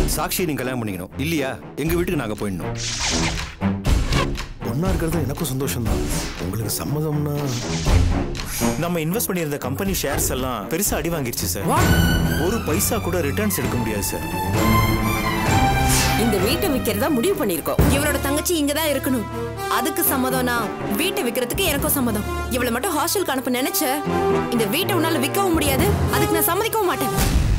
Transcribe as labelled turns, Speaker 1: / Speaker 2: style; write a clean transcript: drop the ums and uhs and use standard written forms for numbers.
Speaker 1: சாட்சியை நீங்க கல்யாணம் பண்ணிக்கணும். இல்லையா எங்க வீட்டுக்கு நாங்க போயிடணும்.
Speaker 2: ஒன்னா இருக்கிறது எனக்கும் சந்தோஷம் தான். உங்களுக்கு சம்மதம்னா
Speaker 3: நம்ம இன்வெஸ்ட் பண்ணியிருந்த கம்பெனி ஷேர்ஸ் எல்லாம் பெருசா அடி வாங்கிருச்சு சார். ஒரு பைசா கூட ரிட்டர்ன்ஸ் எடுக்க முடியாது சார்.
Speaker 4: இந்த வீட்டை விக்கிறதா முடிவு பண்ணிருக்கோம். இவரோட தங்கச்சி இங்கதான் இருக்கணும். அதுக்கு சம்மதம்னா வீட்டை விக்கிறதுக்கு எனக்கும் சம்மதம். இவளை மட்டும் ஹாஸ்டலுக்கு அனுப்ப நினைச்ச இந்த வீட்டை உன்னால விற்கவும் முடியாது. அதுக்கு நான் சம்மதிக்கவும் மாட்டேன்.